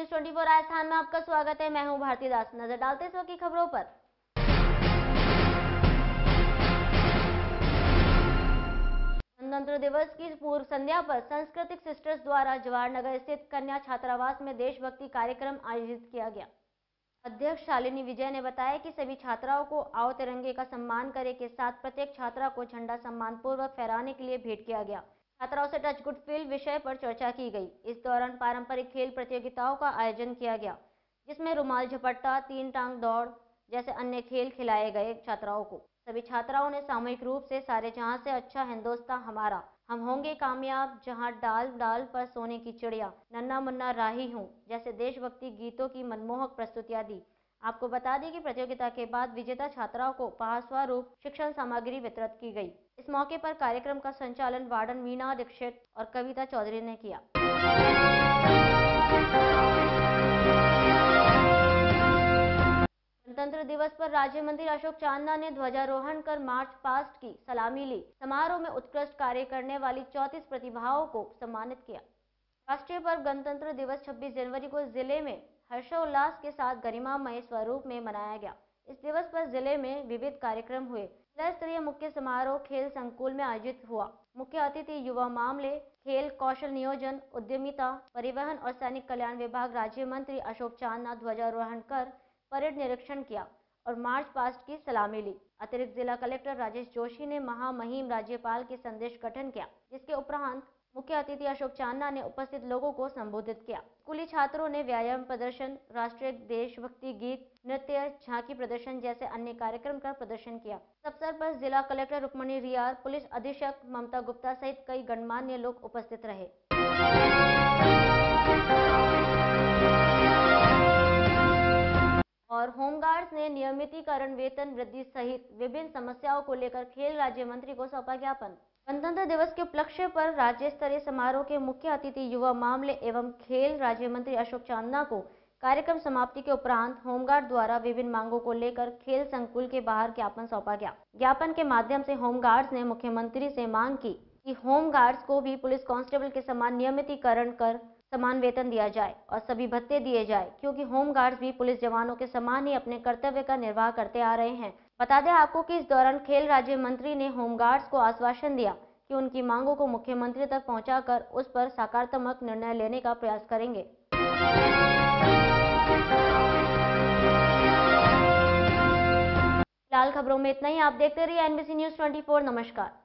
News 24 Rajasthan में आपका स्वागत है। मैं हूं भारती दास। नजर डालते इस वक्त की खबरों पर। गणतंत्र दिवस की पूर्व संध्या पर सांस्कृतिक सिस्टर्स द्वारा जवाहर स्थित कन्या छात्रावास में देशभक्ति कार्यक्रम आयोजित किया गया। अध्यक्ष शालिनी विजय ने बताया कि सभी छात्राओं को आओ तिरंगे का सम्मान करें के साथ प्रत्येक छात्रा को झंडा सम्मान पूर्वक फहराने के लिए भेंट किया गया। छात्राओं से टच गुड फील विषय पर चर्चा की गई। इस दौरान पारंपरिक खेल प्रतियोगिताओं का आयोजन किया गया, जिसमें रुमाल झपट्टा, तीन टांग दौड़ जैसे अन्य खेल खिलाए गए। छात्राओं को सभी छात्राओं ने सामूहिक रूप से सारे जहां से अच्छा हिंदुस्तान हमारा, हम होंगे कामयाब, जहां डाल डाल पर सोने की चिड़िया, नन्ना मुन्ना राही हूँ जैसे देशभक्ति गीतों की मनमोहक प्रस्तुतियां दी। आपको बता दें कि प्रतियोगिता के बाद विजेता छात्राओं को उपहार स्वरूप शिक्षण सामग्री वितरित की गई। इस मौके पर कार्यक्रम का संचालन वार्डन मीना दीक्षित और कविता चौधरी ने किया। गणतंत्र दिवस पर राज्य मंत्री अशोक चांदना ने ध्वजारोहण कर मार्च पास्ट की सलामी ली। समारोह में उत्कृष्ट कार्य करने वाली 34 प्रतिभाओं को सम्मानित किया। राष्ट्रीय पर्व गणतंत्र दिवस 26 जनवरी को जिले में हर्षोल्लास के साथ गरिमामय स्वरूप में मनाया गया। इस दिवस पर जिले में विविध कार्यक्रम हुए। जिला स्तरीय मुख्य समारोह खेल संकुल में आयोजित हुआ। मुख्य अतिथि युवा मामले, खेल, कौशल नियोजन, उद्यमिता, परिवहन और सैनिक कल्याण विभाग राज्य मंत्री अशोक चांदना ध्वजारोहण कर परेड निरीक्षण किया और मार्च पास्ट की सलामी ली। अतिरिक्त जिला कलेक्टर राजेश जोशी ने महामहिम राज्यपाल के संदेश गठन किया, जिसके उपरांत मुख्य अतिथि अशोक चांदना ने उपस्थित लोगों को संबोधित किया। स्कूली छात्रों ने व्यायाम प्रदर्शन, राष्ट्रीय देशभक्ति गीत, नृत्य, झांकी प्रदर्शन जैसे अन्य कार्यक्रम का प्रदर्शन किया। इस अवसर पर जिला कलेक्टर रुक्मणी रियार, पुलिस अधीक्षक ममता गुप्ता सहित कई गणमान्य लोग उपस्थित रहे। और होमगार्ड्स ने नियमितीकरण, वेतन वृद्धि सहित विभिन्न समस्याओं को लेकर खेल राज्य मंत्री को सौंपा ज्ञापन। गणतंत्र दिवस के उपलक्ष्य पर राज्य स्तरीय समारोह के मुख्य अतिथि युवा मामले एवं खेल राज्य मंत्री अशोक चांदना को कार्यक्रम समाप्ति के उपरांत होमगार्ड द्वारा विभिन्न मांगों को लेकर खेल संकुल के बाहर ज्ञापन सौंपा गया। ज्ञापन के माध्यम से होमगार्ड्स ने मुख्यमंत्री से मांग की कि होमगार्ड्स को भी पुलिस कांस्टेबल के समान नियमितीकरण कर समान वेतन दिया जाए और सभी भत्ते दिए जाए, क्योंकि होमगार्ड्स भी पुलिस जवानों के समान ही अपने कर्तव्य का निर्वाह करते आ रहे हैं। बता दें आपको कि इस दौरान खेल राज्य मंत्री ने होमगार्ड्स को आश्वासन दिया कि उनकी मांगों को मुख्यमंत्री तक पहुंचाकर उस पर सकारात्मक निर्णय लेने का प्रयास करेंगे। फिलहाल खबरों में इतना ही। आप देखते रहिए NBC News 24। नमस्कार।